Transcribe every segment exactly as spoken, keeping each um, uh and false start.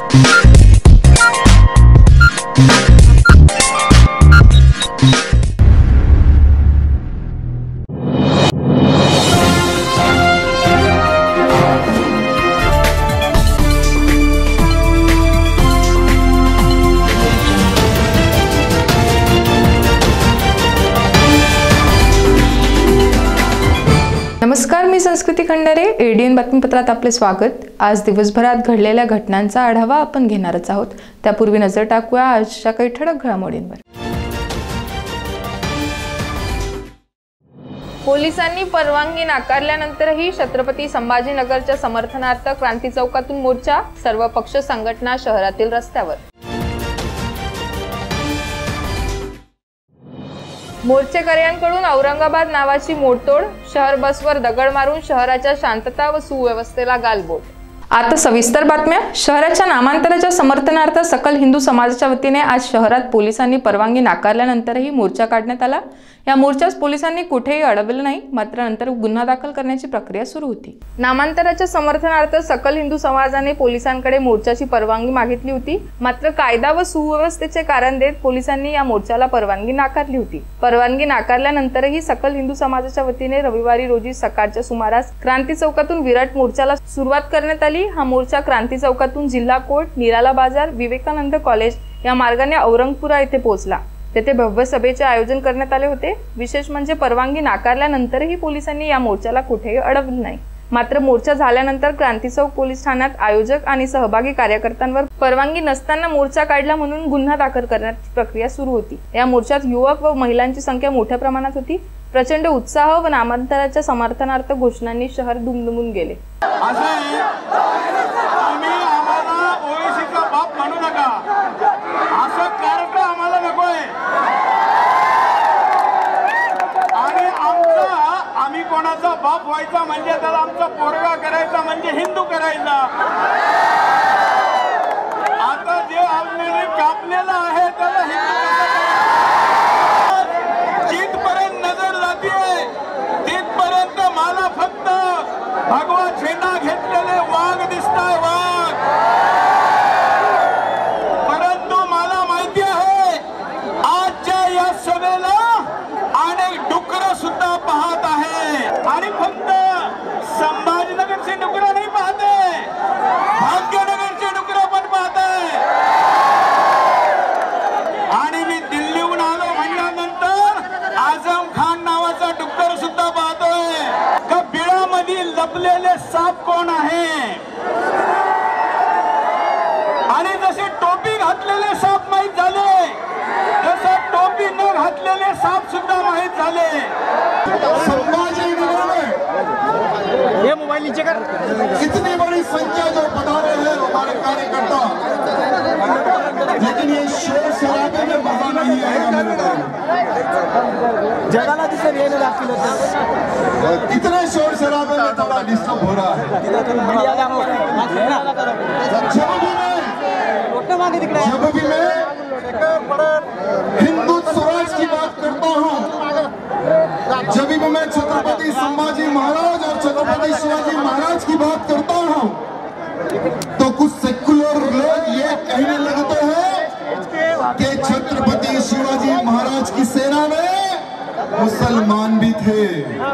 नमस्कार, मी संस्कृती खंडारे. एडीएन बातमीपत्रात आपले स्वागत. आज दिवसभरात घडलेल्या घटनांचा आढावा आपण घेणारच आहोत. त्यापूर्वी नजर टाकूया आजच्या काही ठळक घडामोडींवर. पोलिसांनी परवानगी नाकारल्यानंतरही छत्रपती संभाजीनगरच्या समर्थनार्थ क्रांती चौकातून मोर्चा, सर्व पक्ष संघटना शहरातील रस्त्यावर. मोर्चेकऱ्यांकडून औरंगाबाद नावाची मोडतोड, शहर बसवर दगड मारून शहराच्या शांतता व सुव्यवस्थेला गालबोट. आता सविस्तर बातम्या. शहराच्या नामांतराच्या समर्थनार्थ सकल हिंदू समाजाच्या वतीने आज शहरात पोलिसांनी परवानगी नाकारल्यानंतरही मोर्चा काढण्यात आला. या मोर्चात पोलिसांनी कुठेही अडवलं नाही, मात्र नंतर गुन्हा दाखल करण्याची प्रक्रिया सुरू होती. नामांतराच्या समर्थनार्थ सकल हिंदू समाजाने पोलिसांकडे मोर्चाची परवानगी मागितली होती, मात्र कायदा व सुव्यवस्थेचे कारण देत पोलिसांनी या मोर्चाला परवानगी नाकारली होती. परवानगी नाकारल्यानंतरही सकल हिंदू समाजाच्या वतीने रविवारी रोजी सकाळच्या सुमारास क्रांती चौकातून विराट मोर्चाला सुरुवात करण्यात आली. हा मोर्चा क्रांती चौकातून जिल्हा कोर्ट, निराला बाजार, विवेकानंद कॉलेज या मार्गाने औरंगपुरा येथे पोहोचला. तेथे भव्य सभेचे आयोजन करण्यात आले होते. विशेष म्हणजे परवानगी नाकारल्यानंतरही पोलिसांनी या मोर्चाला कुठेही अडवले नाही. मात्र मोर्चा झाल्यानंतर क्रांती चौक पोलीस ठाण्यात आयोजक आणि सहभागी कार्यकर्त्यांवर परवानगी नसताना मोर्चा काढला म्हणून गुन्हा दाखल करण्याची प्रक्रिया सुरू होती. या मोर्चात युवक व महिलांची संख्या मोठ्या प्रमाणात होती. प्रचंड उत्साह व नामांतराच्या समर्थनार्थ घोषणांनी शहर दुमदुमून गेले. आम्ही कोणाचा बाप व्हायचा म्हणजे त्याला आमचा पोरगा करायचा म्हणजे हिंदू करायचा. आता जे आम्ही कापलेलं आहे त्याला हिंदू. जिथपर्यंत नजर जाते तिथपर्यंत मला फक्त भगवा झेंडा घेतलेले वाघ दिसताय, वाघ. परंतु मला माहिती आहे आजच्या या सभेला अनेक डुकर सुद्धा पाहत आहे आणि फक्त संभाजीनगरचे डुकर नाही पाहते, भाग्यनगरचे डुकर पण पाहते. आणि मी दिल्लीहून आलो म्हणल्यानंतर आझम खान नावाचा डुक्कर सुद्धा पाहतोय. का बिळामध्ये लपलेले साप कोण आहे आणि जसे टोपी घातलेले साप माहीत झाले तसे टोपी न घातलेले साप सुद्धा माहीत झाले. संभाजीनगर में ये मोबाइल नीचे कर. इतनी बड़ी संख्या जो पधारे हैं हमारे कार्यकर्ता, लेकिन ये शोर शराबे में मजा नहीं आएगा. जगह जिसे लेने दाखिल होते इतने शोर शराबे में थोड़ा डिस्टर्ब हो रहा है. जब भी मैं हिंदू स्वराज की बात करता हूँ, जब भी मैं छत्रपति संभाजी महाराज और छत्रपति शिवाजी महाराज की बात करता हूँ तो कुछ सेक्युलर लोग ये कहने लगते हैं कि छत्रपति शिवाजी महाराज की सेना में मुसलमान भी थे,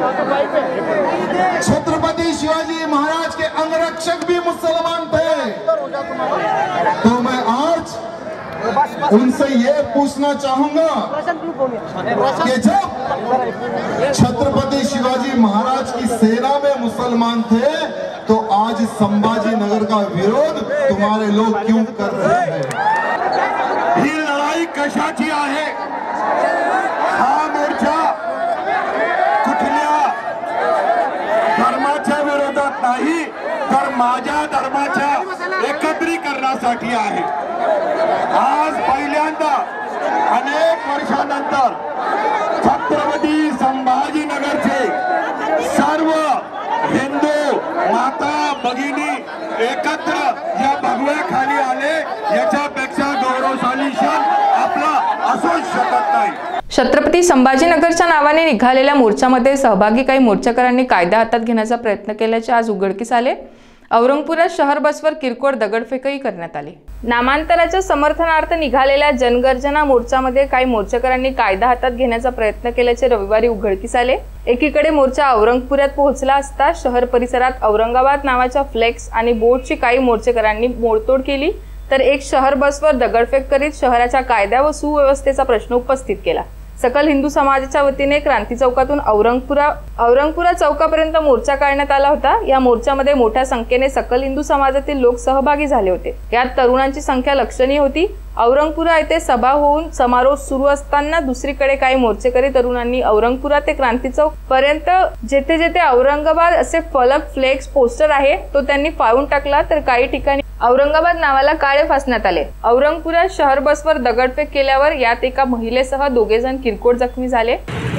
छत्रपति शिवाजी महाराज के अंगरक्षक भी मुसलमान थे. तो मैं आज उनसे ये पूछना चाहूंगा कि जब छत्रपति शिवाजी महाराज की सेना में मुसलमान थे तो आज संभाजी नगर का विरोध तुम्हारे लोग क्यों कर रहे हैं? ही लढाई कशाची आहे? हा मोर्चा कुठल्या धर्माच्या विरोधात नाही तर माझ्या धर्माच्या एकत्रीकरणासाठी आहे. आज पहिल्यांदा अनेक वर्षानंतर छत्रपती संभाजीनगरचे सर्व हिंदू माता भगिनी एकत्र या भगव्याखाली आले. याच्यापेक्षा गौरवशाली क्षण आपला असूच शकत नाही. छत्रपती संभाजीनगरच्या नावाने निघालेल्या मोर्चामध्ये सहभागी काही मोर्चेकऱ्यांनी कायदा हातात घेण्याचा प्रयत्न केल्याचे आज उघडकीस आले. औरंगपुरात शहर बसवर किरकोळ दगडफेकही करण्यात आली। नामांतराच्या समर्थनार्थ निघालेल्या जनगर्जना मोर्चामध्ये काही मोर्चेकरांनी कायदा हातात घेण्याचा प्रयत्न केल्याचे रविवारी उघडकीस आले। एकीकडे मोर्चा औरंगपुरात पोहोचला असता शहर परिसरात औरंगाबाद नावाच्या फ्लेक्स आणि बोर्डची काही मोर्चेकरांनी मोडतोड केली, तर एक शहर बसवर दगडफेक करीत शहराच्या कायदा व सुव्यवस्थेचा प्रश्न उपस्थित केला। सकल हिंदू समाजाच्या वतीने क्रांती चौकातून औरंगपुरा औरंगपुरा चौकापर्यंत मोर्चा काढण्यात आला होता। या मोर्चामध्ये मोठ्या संख्येने सकल हिंदू समाजातील लोक सहभागी झाले होते। यात तरुणांची संख्या लक्षणीय होती। औरंगपुरा येथे सभा होऊन समारोह सुरू असताना दुसरीकडे काही मोर्चेकरी तरुणांनी औरंगपुरा ते क्रांती चौक पर्यंत जेथे जेथे औरंगाबाद असे फलक, फ्लेक्स, पोस्टर आहे तो त्यांनी फाडून टाकला, तर काही ठिकाणी औरंगाबाद नावाला काळे फासण्यात आले। औरंगपुरात शहर बसवर दगडफेक केल्यावर यात एका महिलेसह दोघे जण किरकोळ जखमी झाले।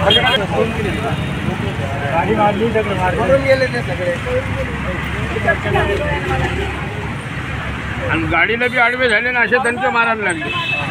आणि गाडीला बी आडवे झाले ना, असे दणके मारायला लागले।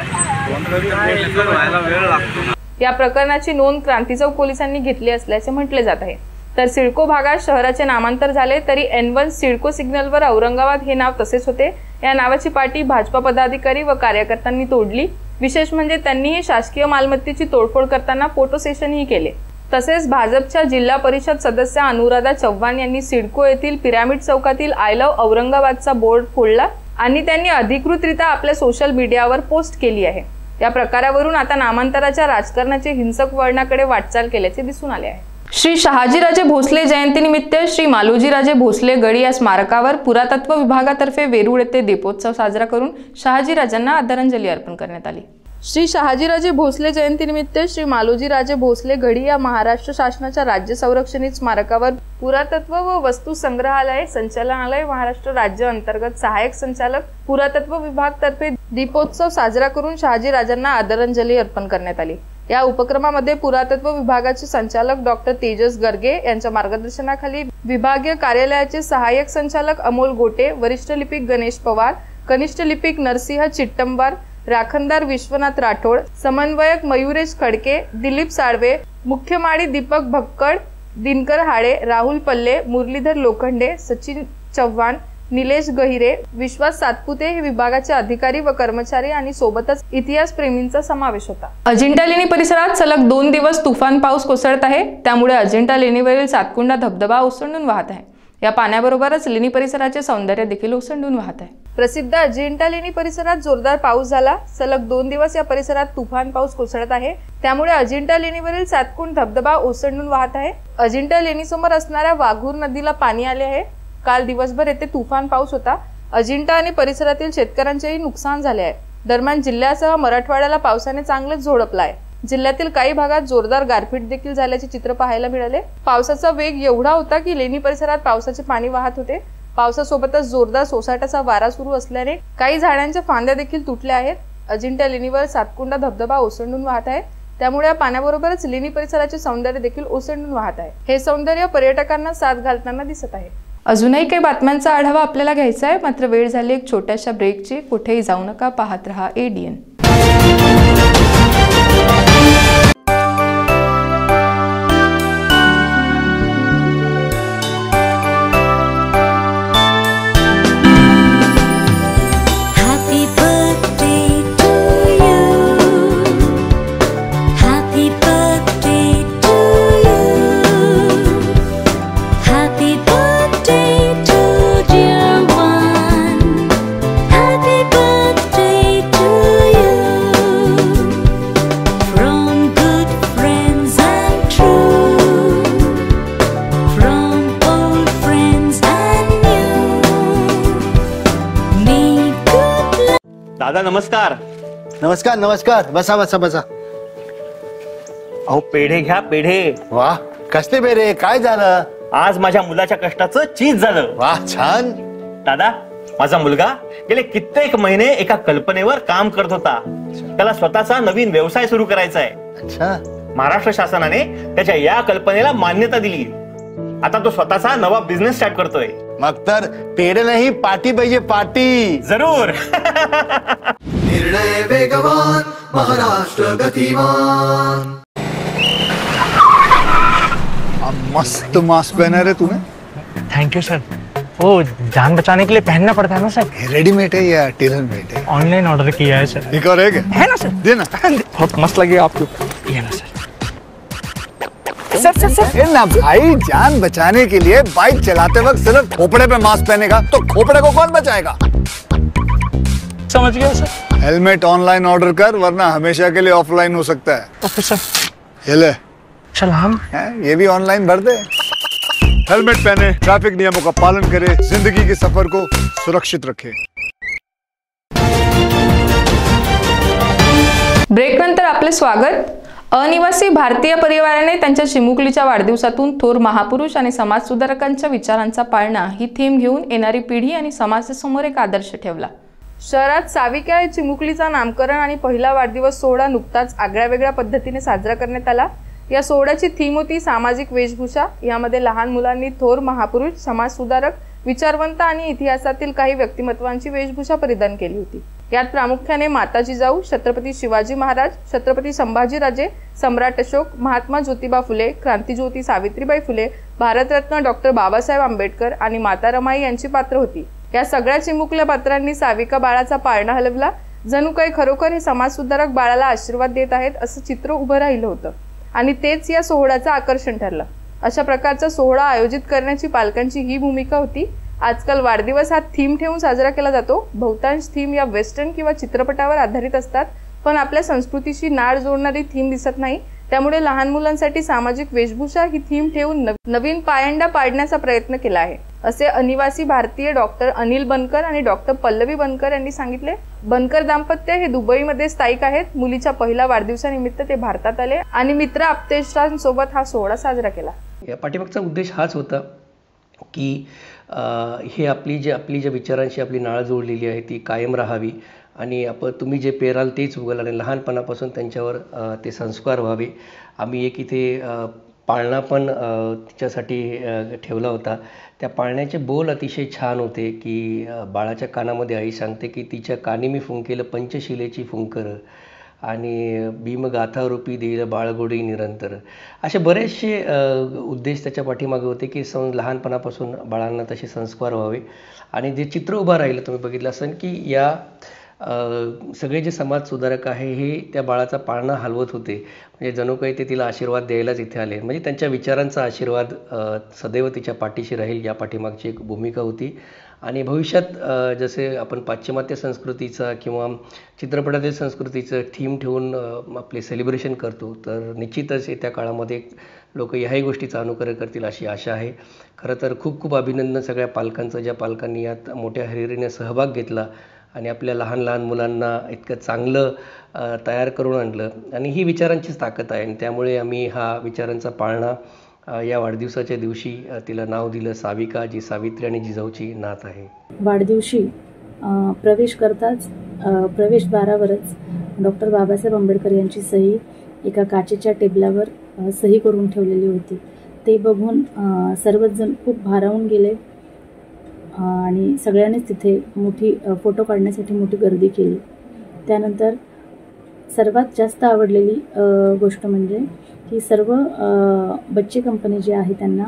या प्रकरणाची नोंद क्रांती चौक पोलिसांनी घेतली असल्याचे म्हटले जात आहे। तर सिडको भागात शहराचे नामांतर झाले तरी एन वन सिडको सिग्नलवर औरंगाबाद हे नाव तसेच होते। या नावाची पाटी भाजपा पदाधिकारी व कार्यकर्त्यांनी तोडली। विशेष म्हणजे त्यांनी ही शासकीय मालमत्तेची तोडफोड करताना फोटो सेशनही केले। तसेच भाजपच्या जिल्हा परिषद सदस्य अनुराधा चव्हाण यांनी सिडको येथील पिरामिड चौकातील आय लव्ह औरंगाबादचा बोर्ड फोडला आणि त्यांनी अधिकृतरित्या आपल्या सोशल मीडियावर पोस्ट केली आहे। या प्रकारावरून आता नामांतराच्या राजकारणाचे हिंसक वळणाकडे वाटचाल केल्याचे दिसून आले आहे। श्री शहाजीराजे भोसले जयंतीनिमित्त श्री मालोजीराजे भोसले गडी या स्मारकावर पुरातत्व विभागातर्फे वेरूळ येथे दीपोत्सव साजरा करून शहाजीराजांना आदरांजली अर्पण करण्यात आली। श्री शहाजीराजे भोसले जयंतीनिमित्त श्री मालोजीराजे भोसले गडी या महाराष्ट्र शासनाच्या राज्य संरक्षणित स्मारकावर पुरातत्व व वस्तू संग्रहालय संचालनालय महाराष्ट्र राज्य अंतर्गत सहाय्यक संचालक पुरातत्व विभाग तर्फे दीपोत्सव साजरा करून शहाजीराजांना आदरांजली अर्पण करण्यात आली। या उपक्रमामध्ये पुरातत्व विभागाचे संचालक डॉक्टर तेजस गर्गे यांच्या मार्गदर्शनाखाली विभागीय कार्यालयाचे सहाय्यक संचालक अमोल गोटे, वरिष्ठ लिपिक गणेश पवार, कनिष्ठ लिपिक नरसिंह चिट्टंबार, राखणदार विश्वनाथ राठोड, समन्वयक मयुरेश खडके, दिलीप साळवे, मुख्य माळी दीपक भक्कड, दिनकर हाडे, राहुल पल्ले, मुरलीधर लोखंडे, सचिन चव्हाण, निलेश गहिरे, विश्वास सातपुते हे विभागाचे अधिकारी व कर्मचारी आणि सोबतच इतिहास प्रेमींचा समावेश होता। अजिंठा लेणी परिसरात सलग दोन दिवस तुफान पाऊस कोसळत आहे, त्यामुळे अजिंठा लेणीवरील सातकुंडा धबधबा ओसंडून वाहत आहे। या पाण्याबरोबरच लेणी परिसराचे सौंदर्य देखील ओसंडून वाहत आहे। प्रसिद्ध अजिंठा लेणी परिसरात जोरदार पाऊस झाला। सलग दोन दिवस या परिसरात तुफान पाऊस कोसळत आहे, त्यामुळे अजिंठा लेणीवरील सातकुंड धबधबा ओसंडून वाहत आहे। अजिंठा लेणीसमोर असणाऱ्या वाघूर नदीला पाणी आले आहे। काल दिवसभर येथे तुफान पाऊस होता। अजिंठा आणि परिसरातील शेतकऱ्यांचेही नुकसान झाले आहे। दरम्यान जिल्ह्यासह मराठवाड्याला पावसाने चांगलेच झोडपला आहे। जिल्ह्यातील काही भागात जोरदार गारपीट देखील झाल्याचे चित्र पाहायला मिळाले। पावसाचा वेग एवढा होता की लेणी परिसरात पावसाचे पाणी वाहत होते। पावसासोबतच जोरदार सोसाट्याचा वारा सुरू असल्याने काही झाडांच्या फांद्या देखील तुटल्या आहेत। अजिंठा लेणीवर सातकुंडा धबधबा ओसंडून वाहत आहे, त्यामुळे या पाण्याबरोबरच लेणी परिसराचे सौंदर्य देखील ओसंडून वाहत आहे। हे सौंदर्य पर्यटकांना साथ घालताना दिसत आहे। अजूनही काही बातम्यांचा आढावा आपल्याला घ्यायचा आहे, मात्र वेळ झाली एक छोट्याशा ब्रेकची। कुठेही जाऊ नका, पाहत रहा एडीएन। दादा नमस्कार। नमस्कार नमस्कार, बसा बसा बसा। अहो पेढे घ्या, पेढे। वाह, कसले पेढे? काय झालं? आज माझ्या मुलाच्या कष्टाचं चीज झालं। वाह, छान। दादा, माझा मुलगा गेले कित्येक महिने एका कल्पनेवर काम करत होता। त्याला स्वतःचा नवीन व्यवसाय सुरू करायचा आहे। अच्छा। महाराष्ट्र शासनाने त्याच्या या कल्पनेला मान्यता दिली। आता तो स्वतःचा नवा बिझनेस स्टार्ट करतोय। मग तर पेढे नाही, पार्टी पाहिजे, पार्टी। जरूर। निर्णय वेगवान, महाराष्ट्र गतिमान। मस्त मास्क पहना रे तूने। Thank you sir. वो जान बचाने के लिए पहनना पड़ता है ना सर। रेडीमेड है या टेलर मेड है? ऑनलाइन ऑर्डर किया है सर। एक और है क्या? है ना सर, देना। बहुत मस्त लगे आपको। ये ना सर। सर सर सर ये ना भाई, जान बचाने के लिए बाइक चलाते वक्त सिर्फ खोपड़े पे मास्क पहनेगा तो खोपड़े को कौन बचाएगा? समझ गया सर। हेलमेट ऑनलाइन ऑर्डर कर, वरना हमेशा के लिए ऑफलाइन हो सकता है। Okay sir. ये ले। चल हम ये भी ऑनलाइन भर दे। हेलमेट पहने, ट्रैफिक नियमों का पालन करे, जिंदगी के सफर को सुरक्षित रखे। ब्रेक नंतर आपले स्वागत। अनिवासी भारतीय परिवाराने त्यांच्या चिमुकलीच्या वाढदिवसातून थोर महापुरुष आणि समाजसुधारकांच्या विचारांचा पाळणा ही थीम घेऊन येणारी पिढी आणि समाजासमोर एक आदर्श ठेवला। शहरात साविका या चिमुकलीचा नामकरण आणि पहिला वाढदिवस सोहळा नुकताच आगळ्या वेगळ्या पद्धतीने साजरा करण्यात आला। या सोहळ्याची थीम होती सामाजिक वेशभूषा। यामध्ये लहान मुलांनी थोर महापुरुष, समाजसुधारक, विचारवंत आणि इतिहासातील काही व्यक्तिमत्वांची वेशभूषा परिधान केली होती। यात प्रामुख्याने माता जिजाऊ, छत्रपती शिवाजी महाराज, छत्रपती संभाजीराजे, सम्राट अशोक, महात्मा ज्योतिबा फुले, क्रांतिज्योती सावित्रीबाई फुले, भारतरत्न डॉक्टर बाबासाहेब आंबेडकर आणि माता रमाई यांची पात्र होती। या सगळ्या चिमुकल्या पात्रांनी साविका बाळाचा पाळणा हलवला। जणू काही खरोखर हे समाजसुधारक बाळाला आशीर्वाद देत आहेत असं चित्र उभं राहिलं होतं आणि तेच या सोहळ्याचं आकर्षण ठरलं। अशा प्रकारचा सोहळा आयोजित करण्याची पालकांची ही भूमिका होती। आजकाल वाढदिवस हा थीम ठेवून साजरा केला जातो। बहुतांश थीम या वेस्टर्न किंवा चित्रपटावर आधारित असतात, पण आपल्या संस्कृतीशी नाळ जोडणारी थीम दिसत नाही। त्यामुळे लहान मुलांसाठी सामाजिक वेशभूषा ही थीम ठेवून नवीन पायंडा पाडण्याचा प्रयत्न केला आहे, असे अनिवासी भारतीय डॉक्टर अनिल बनकर आणि डॉक्टर पल्लवी बनकर यांनी सांगितले। बनकर दाम्पत्य हे दुबईमध्ये स्थायिक आहेत। मुलीच्या पहिल्या वाढदिवसानिमित्त ते भारतात आले आणि मित्र आप्तेष्टांसोबत हा सोहळा साजरा केला। या पाठीमागचा उद्देश हाच होता की हे आपली जे आपली ज्या विचारांशी आपली नाळ जोडलेली आहे ती कायम राहावी आणि आपण तुम्ही जे पेराल तेच उगल आणि लहानपणापासून त्यांच्यावर ते संस्कार व्हावे। आम्ही एक इथे पाळणा पण तिच्यासाठी ठेवला होता। त्या पाळण्याचे बोल अतिशय छान होते की बाळाच्या कानामध्ये आई सांगते की तिच्या कानी मी फुंकेलं पंचशिलेची फुंकर आणि भीमगाथारूपी देईल बाळगोडी निरंतर। असे बरेचसे उद्देश त्याच्या पाठीमागे होते की सं लहानपणापासून बाळांना तसे संस्कार व्हावे। आणि जे चित्र उभं राहिलं तुम्ही बघितलं असेल की या सगळे जे समाजसुधारक आहे हे त्या बाळाचा पाळणा हलवत होते, म्हणजे जणू काही ते तिला आशीर्वाद द्यायलाच इथे आले। म्हणजे त्यांच्या विचारांचा आशीर्वाद सदैव तिच्या पाठीशी राहील या पाठीमागची एक भूमिका होती। आणि भविष्यात जसे आपण पाश्चिमात्य संस्कृतीचा किंवा चित्रपटातील संस्कृतीचं थीम ठेवून आपले सेलिब्रेशन करतो, तर निश्चितच येत्या काळामध्ये लोक याही गोष्टीचं अनुकरण करतील अशी आशा आहे। खरं तर खूप खूप अभिनंदन सगळ्या पालकांचं, ज्या पालकांनी यात मोठ्या हिरिरीने सहभाग घेतला आणि आपल्या लहान लहान मुलांना इतकं चांगलं तयार करून आणलं। आणि ही विचारांचीच ताकद आहे आणि त्यामुळे आम्ही हा विचारांचा पाळणा या वाढदिवसाच्या दिवशी तिला नाव दिलं साविका, जी सावित्री आणि जिजाऊची नात आहे। वाढदिवशी प्रवेश करताच प्रवेशद्वारावरच डॉक्टर बाबासाहेब आंबेडकर यांची सही एका काचेच्या टेबलावर सही करून ठेवलेली होती। ते बघून सर्वच जण खूप भारावून गेले आणि सगळ्यांनीच तिथे मोठी फोटो काढण्यासाठी मोठी गर्दी केली। त्यानंतर सर्वात जास्त आवडलेली गोष्ट म्हणजे की सर्व बच्चे कंपनी जे आहे त्यांना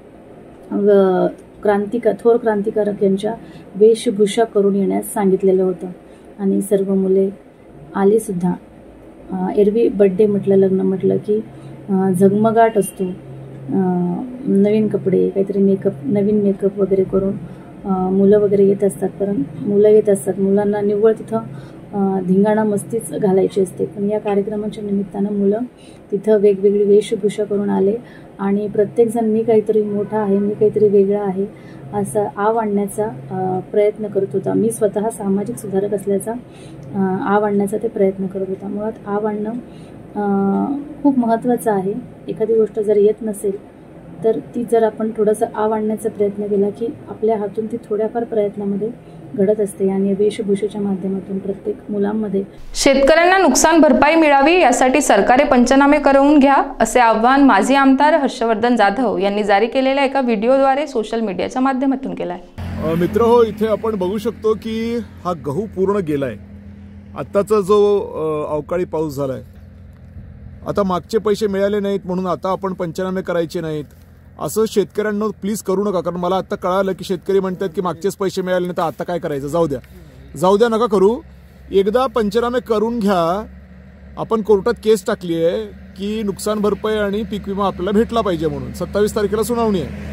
क्रांतिका थोर क्रांतिकारक यांच्या वेशभूषा करून येण्यास सांगितलेलं होतं आणि सर्व मुले आलीसुद्धा। एरवी बड्डे म्हटलं, लग्न म्हटलं की झगमगाट असतो, नवीन कपडे, काहीतरी मेकअप, नवीन मेकअप वगैरे करून मुलं वगैरे येत असतात। पण मुलं येत असतात, मुलांना निव्वळ तिथं धिंगाणा मस्तीच घालायची असते। पण या कार्यक्रमाच्या निमित्तानं मुलं तिथं वेगवेगळी वेशभूषा करून आले आणि प्रत्येकजण मी काहीतरी मोठा आहे, मी काहीतरी वेगळा आहे असा आव आणण्याचा प्रयत्न करत होता। मी स्वतः सामाजिक सुधारक असल्याचा आव आणण्याचा ते प्रयत्न करत होता। मुळात आव आणणं खूप महत्त्वाचं आहे। एखादी गोष्ट जर येत नसेल तर ती जर आपण थोडंसं आव आणण्याचा प्रयत्न केला की आपल्या हातून ती थोड्याफार प्रयत्नामध्ये घडत असते आणि वेशभूषेच्या माध्यमातून प्रत्येक मुलांमध्ये। शेतकऱ्यांना नुकसान भरपाई मिळावी यासाठी सरकारी पंचनामे करवून घ्या असे आवाहन माजी आमदार हर्षवर्धन जाधव यांनी जारी केलेल्या एका व्हिडिओद्वारे सोशल मीडियाच्या माध्यमातून केलं आहे। मित्र हो, इथे आपण बघू शकतो की हा गहू पूर्ण गेलाय। आत्ताचा जो अवकाळी पाऊस झालाय, आता मागचे पैसे मिळाले नाहीत म्हणून आता आपण पंचनामे करायचे नाहीत असं शेतकऱ्यांना प्लीज करू नका. कारण मला आता कळालं की शेतकरी म्हणतात की मागचेच पैसे मिळाले नाही तर आता काय करायचं, जाऊ द्या जाऊ द्या नका करू. एकदा पंचनामे करून घ्या. आपण कोर्टात केस टाकली आहे की नुकसान भरपाई आणि पीक विमा आपल्याला भेटला पाहिजे म्हणून. सत्तावीस तारखेला सुनावणी आहे.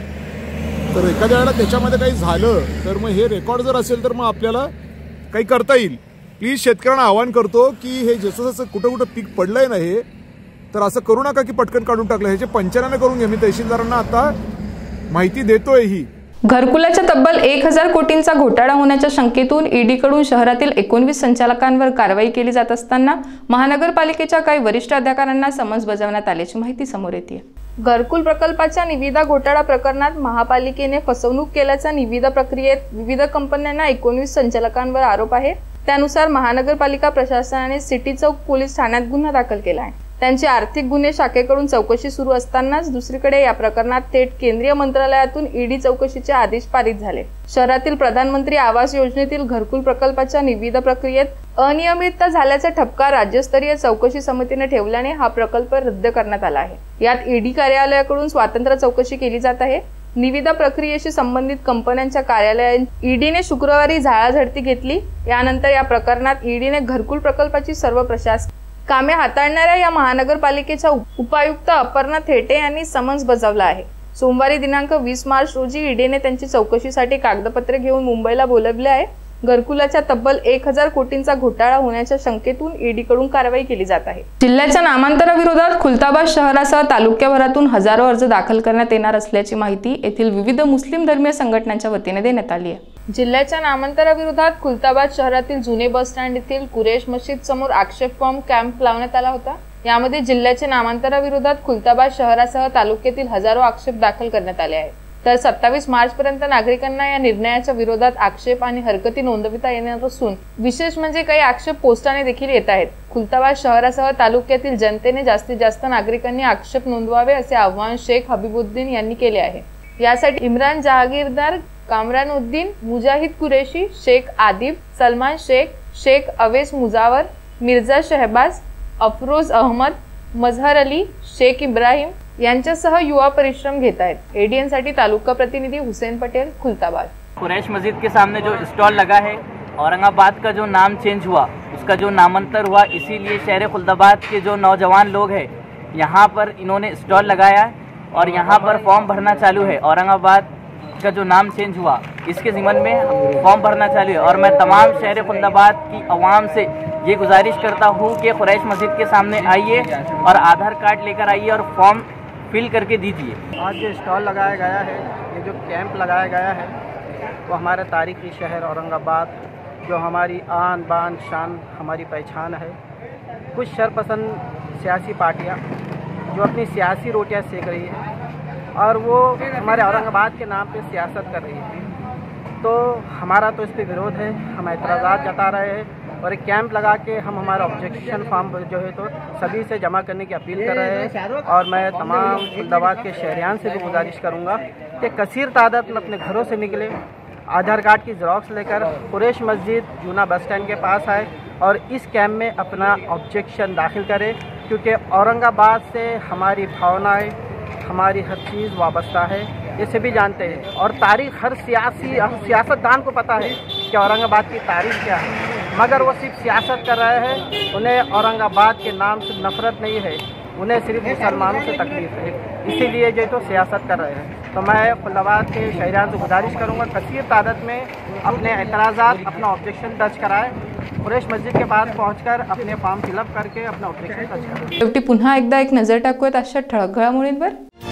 तर एखाद्या वेळेला त्याच्यामध्ये काही झालं तर मग हे रेकॉर्ड जर असेल तर मग आपल्याला काही करता येईल. प्लीज शेतकऱ्यांना आवाहन करतो की हे जसं जसं कुठं कुठं पीक पडलंय ना हे, तर असं करू नका की पटकन काढून टाकलं. ह्याचे पंचनामे करून घ्या. मी तहसीलदारांना आता माहिती देतोय. ही घरकुलाच्या तब्बल एक हजार कोटींचा घोटाळा होण्याच्या शंकेतून ईडीकडून शहरातील एकोणवीस संचालकांवर कारवाई केली जात असताना महानगरपालिकेच्या काही वरिष्ठ अधिकाऱ्यांना समन्स बजावण्यात आल्याची माहिती समोर येते. घरकुल प्रकल्पाच्या निविदा घोटाळा प्रकरणात महापालिकेने फसवणूक केल्याचा निविदा प्रक्रियेत विविध कंपन्यांना एकोणवीस संचालकांवर आरोप आहे. त्यानुसार महानगरपालिका प्रशासनाने सिटी चौक पोलीस ठाण्यात गुन्हा दाखल केला आहे. त्यांची आर्थिक गुन्हे शाखेकडून चौकशी सुरू असतानाच दुसरीकडे या प्रकरणात थेट केंद्रीय मंत्रालयातून ईडी चौकशीचे आदेश पारित झाले. शहरातील प्रधानमंत्री आवास योजनेतील घरकुल प्रकल्पाच्या निविदा प्रक्रियेत अनियमितता झाल्याचा ठपका राज्यस्तरीय चौकशी समितीने ठेवल्याने हा प्रकल्प रद्द करण्यात आला आहे. यात ईडी कार्यालयाकडून स्वतंत्र चौकशी केली जात आहे. निविदा प्रक्रियेशी संबंधित कंपन्यांच्या कार्यालयात ईडीने शुक्रवारी झाडाझडती घेतली. यानंतर या प्रकरणात ईडीने घरकुल प्रकल्पाची सर्व प्रशासकीय कामे हाताळणाऱ्या या महानगरपालिकेच्या उपायुक्त अपर्णा थेटे यांनी समन्स बजावला आहे. सोमवारी दिनांक वीस मार्च रोजी ईडीने त्यांची चौकशीसाठी कागदपत्रे घेऊन मुंबईला बोलवले आहे. घरकुलाच्या तब्बल एक हजार कोटींचा घोटाळा होण्याच्या शंकेतून ईडीकडून कारवाई केली जात आहे. जिल्ह्याच्या नामांतराविरोधात खुलताबाद शहरासह तालुक्याभरातून हजारो अर्ज दाखल करण्यात येणार असल्याची माहिती येथील विविध मुस्लिम धर्मीय संघटनांच्या वतीने देण्यात आली आहे. जिल्ह्याच्या नामांतराविरोधात खुलताबाद शहरातील जुने बस स्टँड येथील कुरेश मशीद समोर आक्षेप फॉर्म कॅम्प लावण्यात आला होता. यामध्ये जिल्ह्याच्या नामांतराविरोधात खुलताबाद शहरासह तालुक्यातील हजारो आक्षेप दाखल करण्यात आले आहेत. तर सत्तावीस मार्च पर्यंत नागरिकांना या निर्णयाच्या विरोधात आक्षेप आणि हरकती नोंदविता येणार असून विशेष म्हणजे काही आक्षेप पोस्टाने देखील येत आहेत. खुलताबाद शहरासह तालुक्यातील जनतेने जास्तीत जास्त नागरिकांनी आक्षेप नोंदवावे असे आवाहन शेख हबीबुद्दीन यांनी केले आहे. यासाठी इम्रान जहागीरदार, कामरानउद्दीन, मुजाहिद कुरेशी, शेख आदिब, सलमान शेख, शेख अवेस मुजावर, मिर्झा शहबाज, अफरोज अहमद, मजहर अली, शेख इब्राहिम यांच्यासह युवा परिश्रम घेत आहेत. एडीएन साठी तालुका प्रतिनिधि हुसैन पटेल, खुलताबाद. कुरैश मस्जिद के सामने जो स्टॉल लगा है, औरंगाबाद का जो नाम चेंज हुआ उसका जो नामांतर हुआ, इसीलिए शहर खुलताबाद के जो नौजवान लोग हैं यहाँ पर इन्होंने स्टॉल लगाया और यहाँ पर फॉर्म भरना चालू है. औरंगाबाद का जो नाम चेंज हुआ इसके ज़िमन में फॉर्म भरना चालू है. और मैं तमाम शहर खुलताबाद की आवाम से ये गुजारिश करता हूँ कि कुरैश मस्जिद के सामने आइए और आधार कार्ड लेकर आइए और फॉर्म फिल करके दीजिए. आज जो स्टॉल लगाया गया है, ये जो कैंप लगाया गया है, वो हमारे तारीखी शहर औरंगाबाद जो हमारी आन बान शान हमारी पहचान है. कुछ शरपसंद सियासी पार्टियाँ जो अपनी सियासी रोटियाँ सेक रही है और वो हमारे औरंगाबाद के नाम पे सियासत कर रही है. तो हमारा तो इस पर विरोध है. हम एतराज़ात जता रहे हैं और एक कैंप लगा के हम हमारा ऑब्जेक्शन फॉर्म जो है तो सभी से जमा करने की अपील कर रहे हैं. और मैं तमाम खुलताबाद के शहरियान से भी गुजारिश करूंगा कि कसीर तादाद में अपने घरों से निकले, आधार कार्ड की ज़ेरॉक्स लेकर कुरैश मस्जिद जूना बस स्टैंड के पास आए और इस कैंप में अपना ऑब्जेक्शन दाखिल करें. क्योंकि औरंगाबाद से हमारी भावनाएँ, हमारी हर चीज़ वाबस्ता है, ये सभी जानते हैं. और तारीख़ हर सियासी हर सियासतदान को पता है कि औरंगाबाद की तारीख़ क्या है, मगर वो सिर्फ सियासत कर रहे हैं. उन्हें औरंगाबाद के नाम से नफरत नहीं है, उन्हें सिर्फ मुसलमानों से तकलीफ है, इसीलिए जो तो सियासत कर रहे हैं. तो मैं खुलताबाद के शहरियान से गुजारिश करूँगा कसीर तादाद में अपने एतराज़ात, अपना ऑब्जेक्शन दर्ज कराएं. कुरैश मस्जिद के पास पहुंचकर अपने फॉर्म फिलअप करके अपना ऑब्जेक्शन दर्ज कराएं. शेवटी पुन्हा एकदा एक नजर टाकूयात अशा ठळक घडामोडींवर.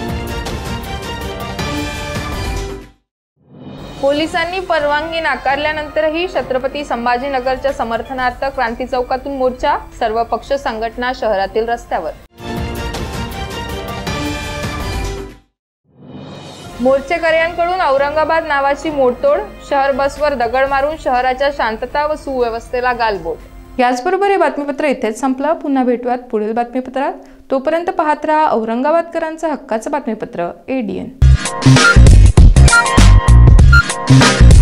पोलिसांनी परवानगी नाकारल्यानंतरही छत्रपती संभाजीनगरच्या समर्थनार्थ क्रांती चौकातून मोर्चा, सर्व पक्ष संघटना शहरातील रस्त्यावर. मोर्चेकर्यांकडून औरंगाबाद नावाची मोडतोड, शहर बसवर दगड मारून शहराच्या शांतता व सुव्यवस्थेला गालबोट. याचबरोबर हे बातमीपत्र इथेच संपलं. पुन्हा भेटूयात पुढील बातमीपत्रात. तोपर्यंत पाहत राहा औरंगाबादकरांचं हक्काचं बातमीपत्र एडीएन.